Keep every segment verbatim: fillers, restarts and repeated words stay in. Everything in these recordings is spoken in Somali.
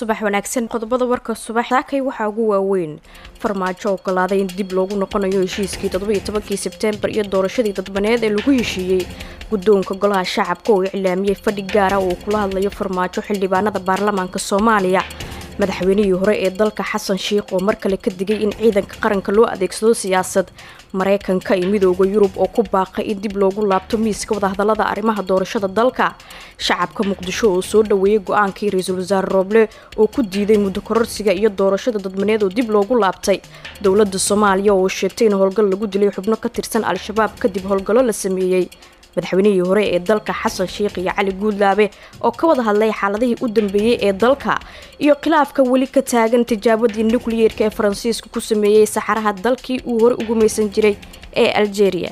subax wanaagsan qodobada warka subax saakay waxa ugu waaweyn farmaajo oo galaaday in dib loogu noqonayo heshiiskii toddoba iyo tobankii Sebtembar iyo doorashadii dadbaneed ee lagu heshiiyey guddoonka golaha shacabka oo iclaamiyay fadhi gaar ah oo kula hadlayo farmaajo xildhibaanada baarlamaanka Soomaaliya madaxweynihii hore ee dalka Xasan Sheikh oo mar kale ka digay in ciidanka qaranka loo adeegsado siyaasad Mareykanka iyo midowga Yurub oo ku baaqay in dib loogu laabto miiska wadahadalada arrimaha doorashada dalka shacabka Muqdisho oo soo dhaweeyay go'aankii ra'iisul wasaare Roble oo ku diiday muddo kororsiga iyo doorashada dadbaneed oo dib loogu laabtay dawladda Soomaaliya oo sheegtay in howlgal lagu dilay xubno ka tirsan al-shabaab kadib howlgallo la sameeyay madaxweynihii hore ee dalka Xasan Sheikh iyo Cali Guudlaabe oo ka wada hadlay xaaladihii u dambeeyay ee dalka iyo khilaafka wali ka taagan tijaabadii nuclear-ka ee Faransiiska ku sameeyay saxaraha dalkii uu hore ugu meeysan jiray ee Algeria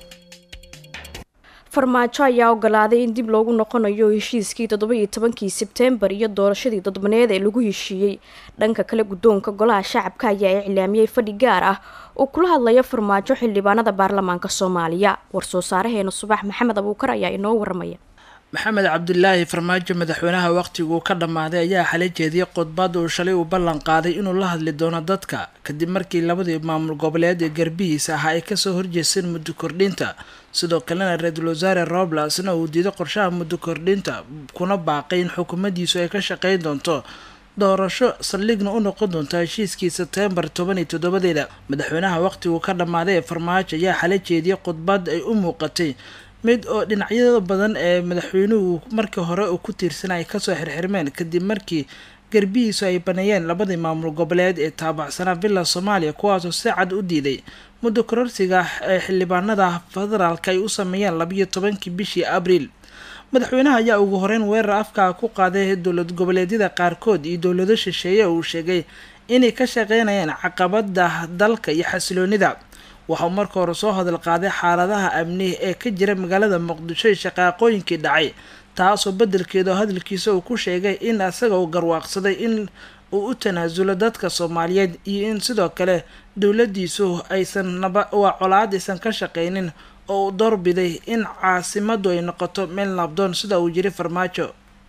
farmaajo ayaa ogolaaday in dib loogu noqonayo heshiiskii toddoba iyo tobankii Sebtembar iyo doorashadii dadbaneed ee lagu heshiiyey dhanka kale guddoonka golaha shacabka ayaa iclaamiyay fadhi gaar ah oo kula hadlaya farmaajo xildhibaanada baarlamaanka Soomaaliya war soo saareheena subax Maxamed Abuukar ayaa inoo waramaya maxamed cabdullaahi farmaajo madaxweynaha waqtigu ka dhamaaday ayaa xalay jeediyay khudbad uu shalay u ballan qaaday inuu la hadli doono dadka kadib markii labadii maamul goboleed ee garbihiisa ahaa ay kasoo horjeesteen muddo kordhinta sidoo kalena ra'iisul wasaare Roble asna uu diiday qorshaha muddo kordhinta kuna baaqay in xukuumaddiisu ay ka shaqeyn doonto doorasho saldhigna u noqon doonta heshiiskii Sebtembar toban iyo toddoba madaxweynaha waqtigu ka dhamaaday farmaajo ayaa xalay jeediyay khudbad ay u muuqatay mid oo dhinacyada badan ee madaxweynuhu markii hore uu ku tiirsanay ka soo xirxirmeen kadib markii garbihiisu ay baneeyeen labadii maamul goboleed ee taabacsanaa Villa Soomaaliya kuwaas oo si cad u diiday muddo kororsiga ee xildhibaanada federaalka ay u sameeyeen laba iyo tobankii bishii Abriil madaxweynaha ayaa ugu horeyn weerar afka ku qaaday dowlad goboleedyada qaarkood iyo dowlado shisheeye uu sheegay inay ka shaqeynayaan caqabada dalka iyo xasiloonida waxa marka hore soo hadal qaaday xaaladaha amni ee ka jira magaalada Muqdisho ee shaqaaqooyinkii dhacay taasoo bedelkeeda hadalkiisa uu ku sheegay in asaga uu garwaaqsaday in uu u tanaasulo dadka Soomaaliyeed iyo in sidoo kale dawladdiisu aysan naba waa colaad aysan ka shaqeynin oo doorbiday in caasimadu ay noqoto meel nabdoon sida uu jiri farmaajo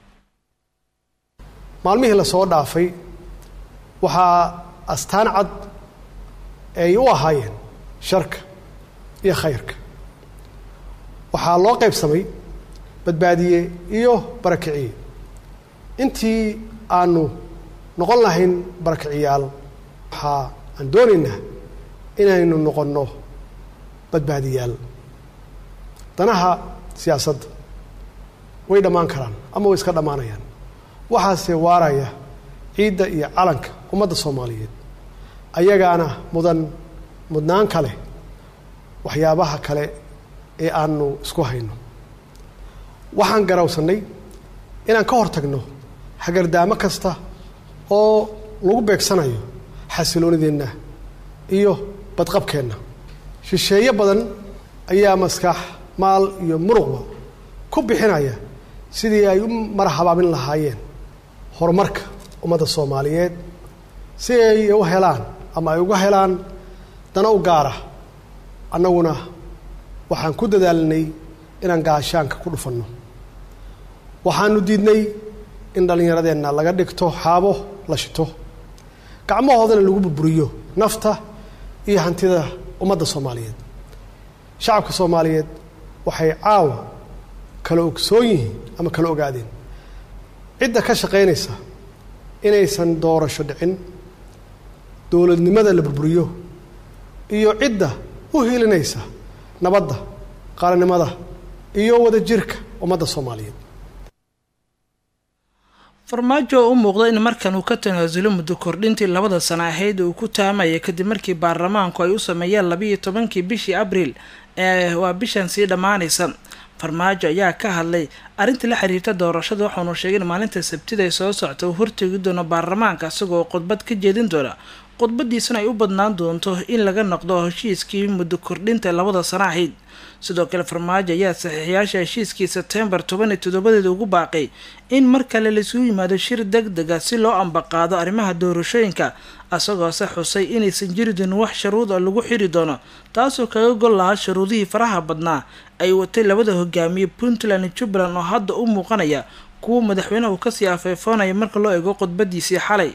maalmihii la soo dhaafay waxa astaan cad ay u ahaayeen sharka iyo khayrka waxaa loo qaybsamay badbaadiye iyo barakiciye intii aanu noqon lahayn barakiciyaal waxaa aan doonaynaa inaynu noqonno badbaadiyaal danaha siyaasadda way dhammaan karaan ama way iska dhammaanayaan waxaase waaraya ciidda iyo calanka ummadda Soomaaliyeed ayagaana mudan mudnaan kale waxyaabaha kale ee aanu isku hayno waxaan garawsanay inaan ka hortagno hagardaamo kasta oo lagu beegsanayo xasiloonideenna iyo badqabkeenna shisheeye badan ayaa maskax maal iyo muruqba ku bixinaya sidii ay u marhabaabin lahaayeen horumarka ummadda Soomaaliyeed si ay u helaan ama ay uga helaan dana u gaara annaguna waxaan ku dadaalnay inaan gaashaanka ku dhufanno waxaanu diidnay in dhalinyaradeenna laga dhigto xaabo la shito gacmahoodana lagu burburiyo nafta iyo hantida ummadda Soomaaliyeed shacabka Soomaaliyeed waxay caawa kala ogsoon yihiin ama kala ogaadeen cidda ka shaqeynaysa inaysan doorasho dhicin dowladnimada la burburiyo iyo cidda u helinaysa nabadda qaranimada iyo wada jirka ummadda Soomaaliyeed farmaajo u muuqda in markan uu ka tanaasulo muddo kordhintii labada sano ahayd uu ku taamayay kadib markii baarlamaanku ay u sameeyeen laba iyo tobankii bishii Abriil ee waa bishan sii dhamaanaysa farmaajo ayaa ka hadlay arrinta la xiriirta doorashada waxaanu sheegay maalinta Sabtida ay soo socto uu hortagi doono baarlamaanka isagoo khudbad ka jeedin doona khudbadiisana ay u badnaan doonto in laga noqdo heshiiskii muddo kordhinta labada sano ahayd sidoo kale farmaajo ayaa saxiixayaasha heshiiskii Sebtembar toban iyo toddoba ugu baaqay in mar kale la isugu yimaado shir degdeg ah si loo ambaqaado arrimaha doorashooyinka asagoo sax xusay inaysan jiri doonin wax shuruud ah lagu xiri doono taasoo kaga gol lahaa shuruudihii faraha badnaa ay watay labada hogaamiye Puntland iyo Jubaland oo hadda u muuqanaya kuwa madaxweynaha uu kasii afeefoonaya marka loo eego khudbadiisii xalay.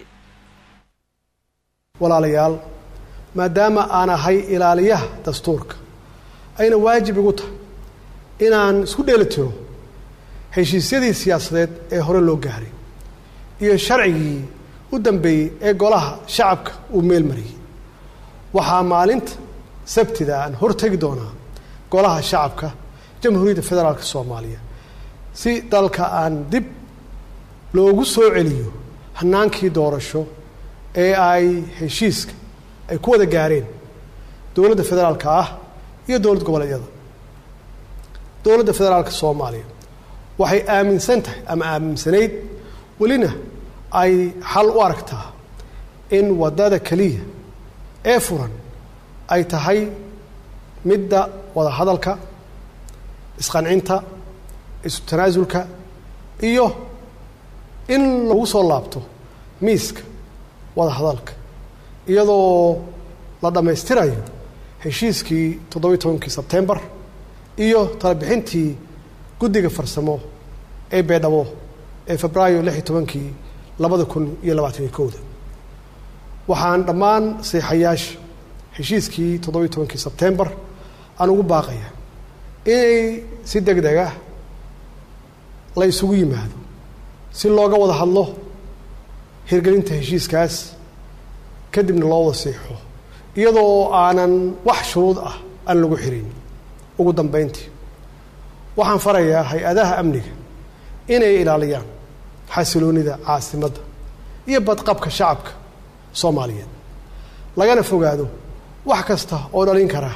walaalayaal maadaama aan ahay ilaaliyaha dastuurka ayna waajib igu tahay inaan isku dheelitiro heshiisyadii siyaasadeed ee hore loo gaaray iyo sharcigii u dambeeyey ee golaha shacabka uu meel mariyey waxaa maalinta sabtida aan hortagi doonaa golaha shacabka jamhuuriyadda federaalka soomaaliya si dalka aan dib loogu soo celiyo hanaankii doorasho ee ay heshiiska ay ku wada gaareen dowladda federaalka ah iyo dowlad goboleedyada. dowladda federaalka soomaaliya waxay aaminsan tahay ama aaminsanayd welina ay xal u aragtaa in waddada keliya ee furan ay tahay midda wada hadalka, isqancinta, isu tanaasulka iyo in lagu soo laabto miiska wada hadalka iyadoo la dhammaystirayo heshiiskii toddobiyi tobankii sebtembar iyo talabixintii guddiga farsamo ee beedhabo ee febraayo lix iyo tobankii labada kun iyo labaatan iyo kowda. waxaan dhammaan seexayaasha heshiiskii toddobiyi tobankii sebtembar aan ugu baaqaya inay si deg deg ah la isugu yimaado si looga wada hadlo hirgelinta heshiiskaas kadibna loo wada seexo iyadoo aanan wax shuruud ah aan lagu xirin. ugu dambeyntii waxaan farayaa hay-adaha amniga inay ilaaliyaan xasiloonida caasimadda iyo badqabka shacabka soomaaliyeed lagana fogaado wax kasta oo dhalin kara.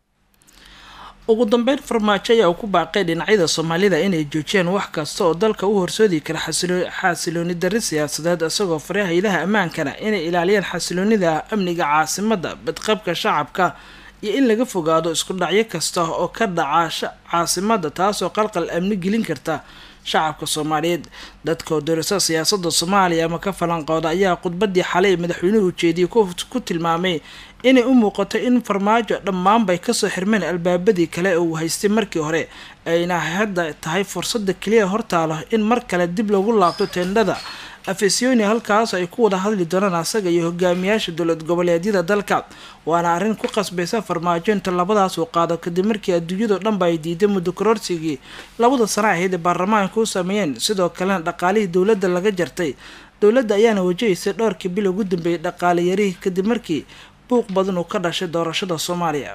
ugu dambeyn farmaajo ayaa ku baaqay dhinacyada Soomaalida inay joojiyaan wax kasta oo dalka u horseedi kara xasilooni darri siyaasadeed isagoo faray hay'adaha ammaankana inay ilaaliyaan xasiloonida amniga caasimadda, badqabka shacabka iyo in laga fogaado isku dhacyo kasta oo ka dhaca caasimadda taasoo qalqal amni gelin karta shacabka Soomaaliyeed. dadka doorashada siyaasadda Soomaaliya ama ka falanqooda ayaa khudbadii xalay madaxweynuhu jeediyay ku tilmaamay inay u muuqato in farmaajo dhammaan bay kasoo xirmeen albaabadii kale oo uu haystay markii hore ayna hadda tahay fursada kaliya hortaalo in mar kale dib loogu laabto teendhada afisyooni halkaas ay ku wada hadli doonaan asaga iyo hogaamiyaasha dowlad goboleedyada dalka. waana arrin ku qasbaysa farmaajo inta labadaas uu qaado kadib markii adduunyada dhanba ay diiday muddo kororsigii labada sano ahayd ee baarlamaanka u sameeyeen sidoo kalena dhaqaalihii dowladda laga jartay. dowladda ayaana wajahaysay dhowrkii bil ugu dambeeyay dhaqaale yari kadib markii buuq badan uu ka dhashay doorashada Soomaaliya.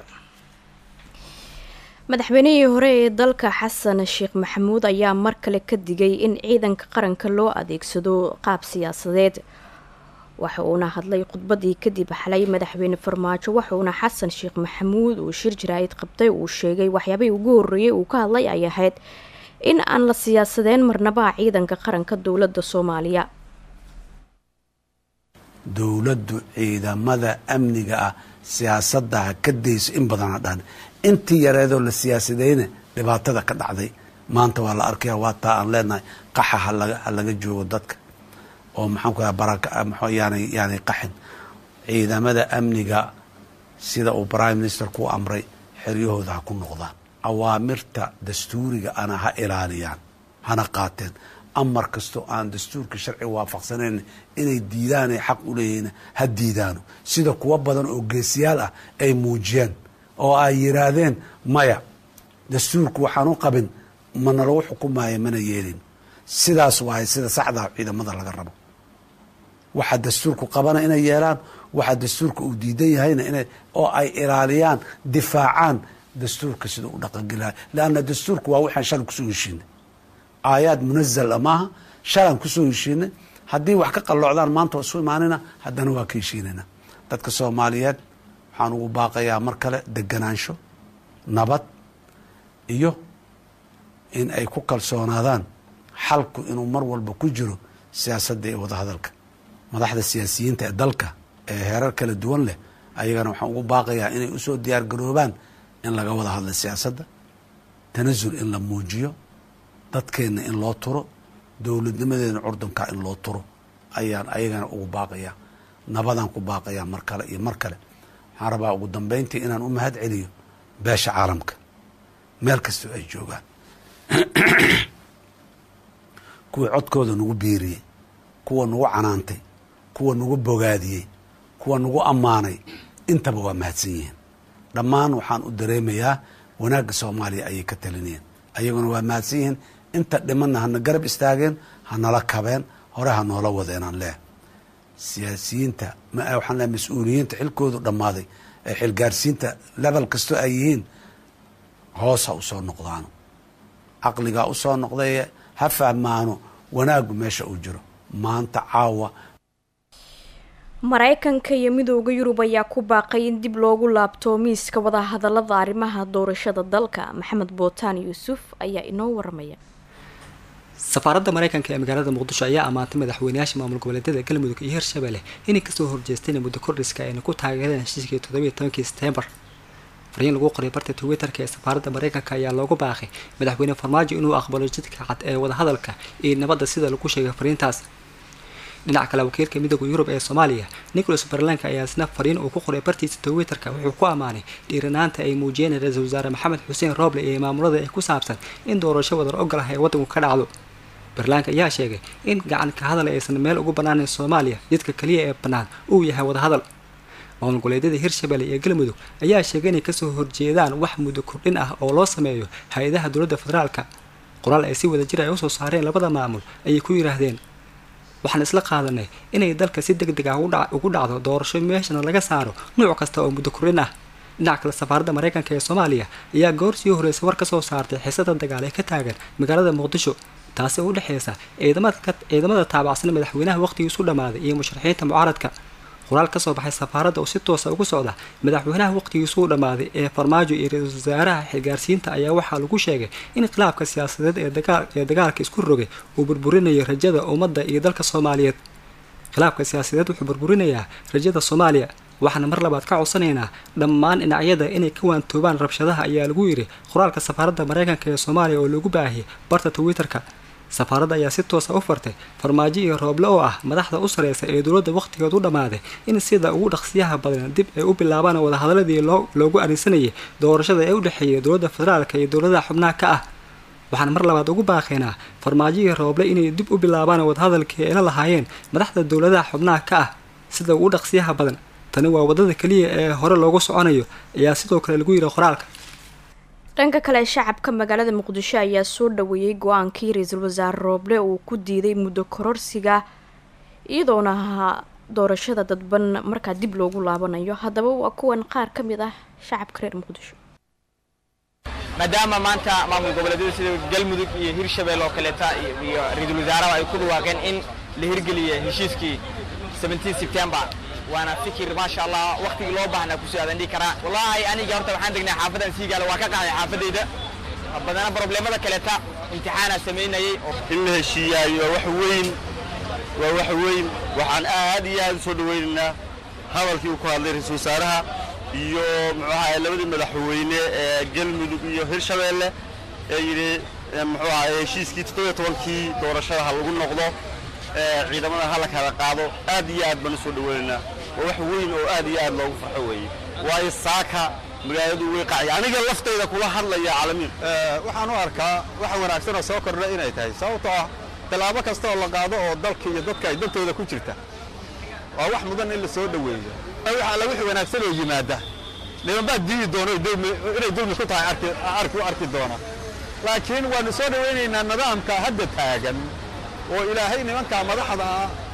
madaxweynihii hore ee dalka xasan sheekh maxamuud ayaa mar kale ka digay in ciidanka qaranka loo adeegsado qaab siyaasadeed. waxa uuna hadlay khudbadii kadib xalay madaxweyne farmaajo waxauna xasan sheekh maxamuud uu shir jiraayid qabtay uu sheegay waxyaabihii ugu horreeyay uu ka hadlay ay ahayd in aan la siyaasadeen marnaba ciidanka qaranka dowladda Soomaaliya. dowladdu ciidamada amniga ah siyaasadda ka dayso in badan dhan intii yareedo la siyaasadeyna dhibaatada ka dhacday maanta waa la arkayaa waa taa aan leenahay qaxa ha laga joogo dadka oo maxaan ku yahay baraka maxaa yaani yaani qaxin ciidamada amniga sida uu prime minister ku amray xiriyahooda ku noqdaan awaamirta dastuuriga ana ha ilaaliyaan hana qaateen amar kasto aan dastuurka sharci waafaqsanayn inay diidaan ay xaq u leeyihiin ha diidaano sida kuwa badan oo geesiyaal ah ay muujiyeen oo ay yiraahdeen maya dastuurku waxaan u qabin mana lagu xukumayo mana yeelin sidaas waa sida saxda ciidamada laga rabo waxa dastuurku qabana inay yeelaan waxa dastuurku uu diidan yahayna inay oo ay ilaaliyaan difaacaan dastuurka sida uu dhaqan galay laana dastuurku waa waxaan shal ku soo heshiinay آيات منزل أماها شلون كسو يشينا هدي وحكا قلوعدان مانتو اسو إمانينا هدانا واكي يشينينا دادك الصوماليات حانو باقيا مركلة دقنانشو نبات إيو إن أي كوكال سونادان حلقو إنو مرول بكجرو سياسة دي وضع هذالك مدحد السياسيين تأدالك هيرارك للدول له أيغانو حانو باقيا إني أسو ديار قروبان إن لغا وضع هذا السياسة دا تنزل إن لموجيو dadkeena in loo turo dowladnimadeena curdunka in loo turo ayaan ayagana ugu baaqaya nabadan ku baaqaya mar kale iyo mar kale waxaan rabaa ugu dambeyntii inaan u mahad celiyo beesha caalamka meel kasta ay joogaan kuwii codkooda nagu biiriyey kuwa nagu canaantay kuwa nagu bogaadiyey kuwa nagu ammaanay intaba waa mahadsan yihiin dhammaan waxaan u dareemayaa wanaagga soomaaliya ayay ka talinayeen ayaguna waa mahadsan yihiin inta dhimanna hana garab istaageen hanala kabeen hore ha noola wadeenaan leeh siyaasiyiinta waxaan leehay mas-uuliyiinta xilkoodu dhammaaday ee xilgaarsiinta level kastoo ay yihiin hoos ha usoo noqdaano caqligaa usoo noqdaye ha fahmaano wanaaggu meesha uu jiro maanta caawa maraykanka iyo midooda yurub ayaa ku baaqay in dib loogu laabto miiska wadahadalada arrimaha doorashada dalka. maxamed bootaan yuusuf ayaa inoo waramaya. safaaradda maraykanka ee magaalada muqdisho ayaa ammaantay madaxweynayaasha maamul goboleedyada galmudug iyo hirshabelle inay kasoo horjeesteen muddo kordhiska ayna ku taageereen heshiiskii toddobiyo tobankii September. fariin lagu qoray barta Twitterka ee safaaradda maraykanka ayaa loogu baaqay madaxweyne Farmaajo inuu aqbalo jidka cad ee wadahadalka iyo nabadda sida lagu sheegay fariintaas. dhinaca kale wakiilka midowga Yurub ee Soomaaliya Nicholas Berlanka ayaa isna fariin uu ku qoray bartiisa Twitterka wuxuu ku amaanay dhiiranaanta ay muujiyeen ra'iisul wasaare Maxamed Xuseen Roble ee maamulada ay ku saabsan in doorasho wadar ogol ah ay waddanku ka dhacdo. Berlanka ayaa sheegay in gacan ka hadal aysan meel ugu banaanayn Soomaaliya jidka kaliya ee banaan uu yahay wada hadal. maamul goboleedyada hirshabelle iyo galmudug ayaa sheegay inay kasoo horjeedaan wax muddo kordhin ah oo loo sameeyo hay'adaha dowladda federaalka. qoraal ay si wada jir ay u soo saareen labada maamul ayay ku yiraahdeen waxaan isla qaadanay inay dalka si degdeg ah ugu dhacdo doorasho meeshana laga saaro nooc kasta oo muddo kordhin ah. dhinaca kale safaaradda maraykanka ee Soomaaliya ayaa goor sii horeysay war ka soo saartay xiisada dagaal ee ka taagan magaalada Muqdisho taasi oo u dhaxaysa ciidamada ciidamada taabacsan madaxweynaha waqtigiisu dhamaaday iyo musharaxiinta mucaaradka. qoraal ka soo baxay safaaradda oo si toos ah ugu socda madaxweynaha waqtigiisu dhamaaday ee Farmaajo iyo ra'iisul wasaaraha xilgaarsiinta ayaa waxaa lagu sheegay in khilaafka siyaasadeed ee dagaal ee dagaalka isku rogay uu burburinayo rajada ummadda iyo dalka Soomaaliyeed. khilaafka siyaasadeed wuxuu burburinayaa rajada Soomaaliya waxaana mar labaad ka codsanaynaa dhammaan dhinacyada inay ka waantoobaan rabshadaha ayaa lagu yiri qoraalka safaaradda maraykanka ee Soomaaliya oo lagu baahiyay barta Twitterka. safaaradda ayaa si toos ah u fartay Farmaajo iyo Roble oo ah madaxda u sareysa ee dowladda waqtigeedu dhamaaday in sida ugu dhaqsiyaha badan dib ay u bilaabaan wada hadaladii loogu arinsanayay doorashada ee u dhaxeeyay dowladda federaalka iyo dowladaha xubnaha ka ah. waxaan mar labaad ugu baaqaynaa Farmaajo iyo Roble inay dib u bilaabaan wada hadalkii ay la lahaayeen madaxda dowladaha xubnaha ka ah sida ugu dhaqsiyaha badan. tani waa wadada kaliya ee hore loogu soconayo ayaa sidoo kale lagu yiri qoraalka. dhanka kale shacabka magaalada Muqdisho ayaa soo dhaweeyay go'aankii ra'iisul wasaare Roble uu ku diiday muddo kororsiga iyadoona doorashada dadban markaa dib loogu laabanayo. haddaba waa kuwan qaar ka mid ah shacabka reer Muqdisho. maadaama maanta maamul goboleedyada sida galmudug iyo hirshabelle oo kaleeta iyo ra'iisul wasaaraha ay ku dhawaaqeen in la hirgeliyo heshiiskii seventeen September وانا فكر ما شاء الله وقت لو باهنا كسو ادن كرا والله اني horta waxaan degnaa xaafadan siigaala waa ka qaaday xaafadeyda badana problemada kaleeta imtixaana sameynayay in la heshiiyo wax weyn waa wax weyn waxaan aad iyo aad soo dhaweynaa hadalkii uu ku hadlay ra'iisul wasaaraha iyo muxuu ahaa labadii madaxweyne ee galmudug iyo hirshabelle ee yiri muxuu ahaa heshiiskii toddobiyo tobankii doorashada lagu noqdo ciidamada hala kala qaado aad iyo aad baan soo dhaweynaa wax weyn oo aad iyo aad loogu farxo weey way saaka magaaladu way qacay aniga laftayda kula hadlaya caalamiin waxaan u arkaa wax wanaagsan oo soo kordhay inay tahay sababtoo ah talaabo kasta oo la qaado oo dalka iyo dadka ay dantooda ku jirta waa wax mudan in la soo dhaweeyo waxa la wixii wanaagsan oo yimaada nimanba diidi doono inay dulmi ku tahay arki arki arki doona laakiin waan soo dhaweynaynaa nidaamka hadda taagan oo ilaahay nimanka madaxda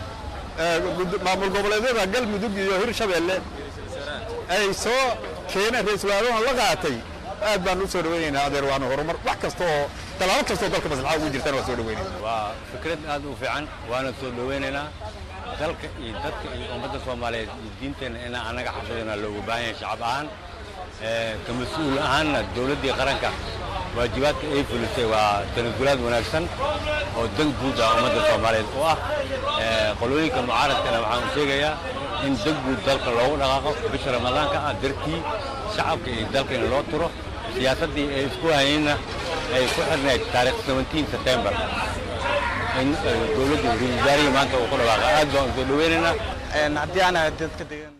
maamul goboleedyada galmudug iyo hirshabelle ay soo keeneen ra'iisul wasaaraha la qaatay aad baan u soo dhaweynaynaa adeer waan horumar wax kasta oo talaabo kasta oo dalka maslaxa ugu jirtana waa soo dhaweynaynaa waa fikrad aad u fiican waana soo dhaweynaynaa dalka iyo dadka iyo ummadda Soomaaliyeed iyo diinteena in anaga xafidana loogu baahan yahay shacab ahaan ee ka mas'uul ahaana dawladda qaranka waajibaadka ay fulisay waa tanasulaad wanaagsan oo dan guud ah ummadda Soomaaliyeed oo ah ee qolooyinka mucaaradkana waxaan u sheegayaa in dan guud dalka loogu dhaqaaqo bisha Ramadaanka ah dartii shacabka iyo dalka in loo tiro siyaasadii ay isku hayeen ay ku xirnayd taariikh seventeen September in dawladda rijaariga maanta uu ku dhawaaqay aad baan soo dhaweynaynaa een haddii aan dadka degan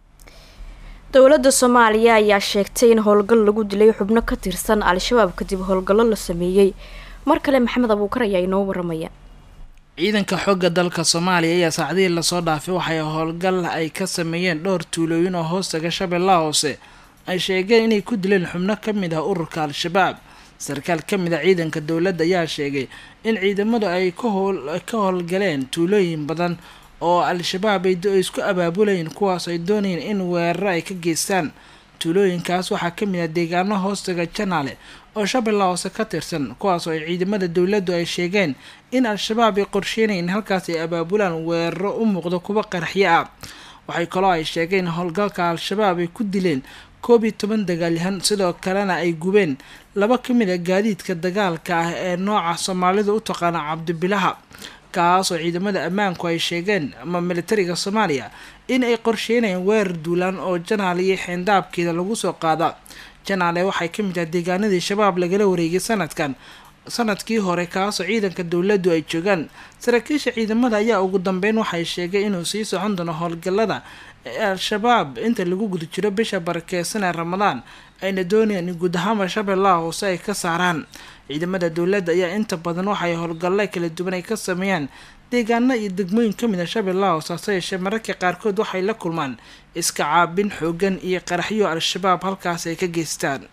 dowladda Soomaaliya ayaa sheegtay in howlgal lagu dilay xubno ka tirsan al-shabaab kadib howlgallo la sameeyay. mar kale Maxamed Abuukar ayaa inoo waramaya. ciidanka xoogga dalka Soomaaliya ayaa saacadihii lasoo dhaafay waxay howlgal ay ka sameeyeen dhowr tuulooyin oo hoostaga Shabeellaha Hoose ay sheegeen inay ku dileen xubno ka mid ah ururka Al-Shabaab. sarkaal ka mid ah ciidanka dowladda ayaa sheegay in ciidamadu ay ka howl ka howlgaleen tuulooyin badan oo Al-Shabaab ay isku abaabulayeen kuwaas ay doonayeen in weerar ay ka geystaan. tuulooyinkaas waxaa ka mid ah deegaano hoostaga Janaale oo Shabeellaha Hoose ka tirsan kuwaas oo ay ciidamada dowladdu ay sheegeen in Al-Shabaab ay qorsheynayeen halkaas ay abaabulaan weeraro u muuqda kuwa qaraxyo ah. waxay kaloo ay sheegeen howlgalka Al-Shabaab ay ku dileen koob iyo toban dagaalyahan sidoo kalena ay gubeen laba ka mid ah gaadiidka dagaalka ah ee nooca Soomaalida u taqaana Cabdibilaha kaas oo ciidamada ammaanku ay sheegeen ama militariga Soomaaliya in ay qorsheynayeen weerar duulaan oo Janaale iyo xeyndaabkeeda lagu soo qaada. Janaale waxay ka mid ah deegaanadii Shabaab lagala wareegay sanadkan sanadkii hore kaas oo ciidanka dowladdu ay joogaan. saraakiisha ciidamada ayaa ugu dambeyn waxay sheegay inuu sii socon doono howlgallada Al-Shabaab inta lagu guda jiro bisha barakeysan ee Ramadaan ayna doonayaan in guud ahaan Shabeellaha Hoose ay ka saaraan. ciidamada dowladda ayaa inta badan waxay howlgallo kala duwan ay ka sameeyaan deegaano iyo degmooyin ka mid ah Shabeellaha Hoose yeeshee mararka qaarkood waxay la kulmaan iska caabin xoogan iyo qaraxyo Al-Shabaab halkaas ay ka geystaan.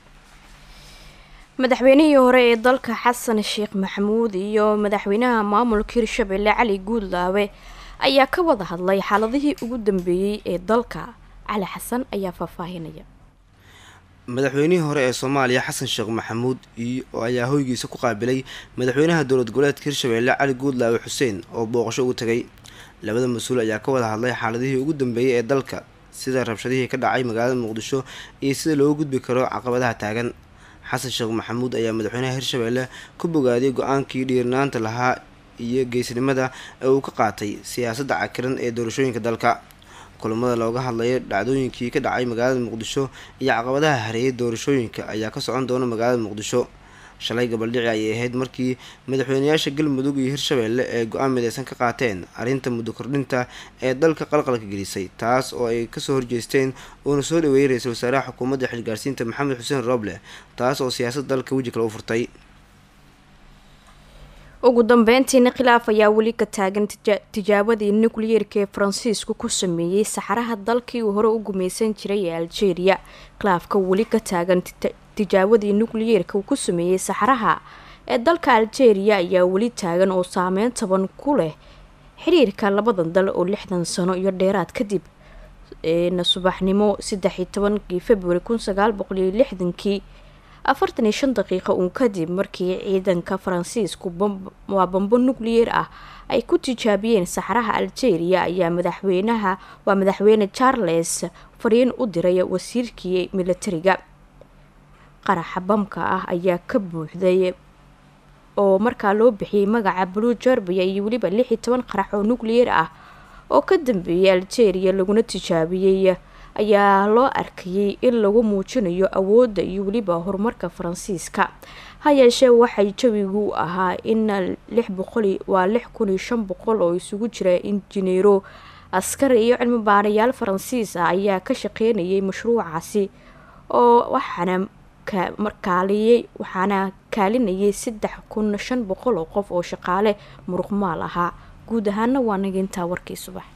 madaxweynihii hore ee dalka Xasan Sheekh Maxamuud iyo madaxweynaha maamulka Hirshabelle Cali Guudlaawe ayaa ka wada hadlay xaaladihii ugu dambeeyay ee dalka. Cali Xasan ayaa faahfaahinaya. madaxweynihii hore ee Soomaaliya Xasan Sheekh Maxamuud oo ayaa hoygiisa ku qaabilay madaxweynaha dowlad goboleedka Hirshabelle Cali Guudlaawe Xuseen oo booqasho ugu tagay. labada mas'uul ayaa ka wada hadlay xaaladihii ugu dambeeyay ee dalka sida rabshadihii ka dhacay magaalada Muqdisho iyo sida loo gudbi karo caqabadaha taagan. Xasan Sheekh Maxamuud ayaa madaxweynaha Hirshabelle ku bogaadiyay go'aankii dhiirnaanta lahaa iyo geesinimada ee uu ka qaatay siyaasadda cakiran ee doorashooyinka dalka. kulamada looga hadlayo dhacdooyinkii ka dhacay magaalada Muqdisho iyo caqabadaha hareeyay doorashooyinka ayaa ka socon doona magaalada Muqdisho. shalay gabaldhici ayay ahayd markii madaxweynayaasha Galmudug iyo Hirshabelle ee go'aan midaysan ka qaateen arrinta muddo kordhinta ee dalka qalqalka gelisay taas oo ay ka soo horjeesteen oo soo dhaweeyay ra'iisul wasaaraha xukuumadda xilgaarsiinta Maxamed Xuseen Roble taas oo siyaasadda dalka waji kale u furtay. ugu dambeyntiina khilaaf ayaa weli ka taagan tijaabadii nuclear-ka ee Faransiisku ku sameeyay saxaraha dalkii uu hore u gumaysan jiray ee Algeria. khilaafka weli ka taagan tijaabadii nuclear-ka uu ku sameeyay saxaraha ee dalka Algeria ayaa weli taagan oo saameyn taban ku leh xiriirka labadan dal oo lixdan sano iyo dheeraad kadib ee subaxnimo saddex iyo tobankii February kun sagaal boqol iyo lixdan-kii afartan iyo shan daqiiqo uun kadib markii ciidanka Faransiisku waa bombo nuclear ah ay ku tijaabiyeen saxaraha Algeria ayaa madaxweynaha waa madaxweyne Charles fariin u diray wasiirkii militariga. qaraxa bamka ah ayaa ka buuxday oo markaa loo bixiyay magaca Blue Jarbia iyo waliba lix iyo toban qarax oo nuclear ah oo ka dambeeyay Algeria laguna tijaabiyay ayaa loo arkayay in lagu muujinayo awoodda iyo waliba horumarka Faransiiska. hayeeshee waxay jawigu ahaa in lix boqol waa lix kun iyo shan boqol oo isugu jira injineero askari iyo cilmi baarayaal Faransiis ah ayaa ka shaqeynayay mashruucaasi oo waxaana ka markaaliyay waxaana kaalinayay saddex kun shan boqol oo qof oo shaqaale muruqmaal ahaa. guud ahaana waa naginta warkii subax.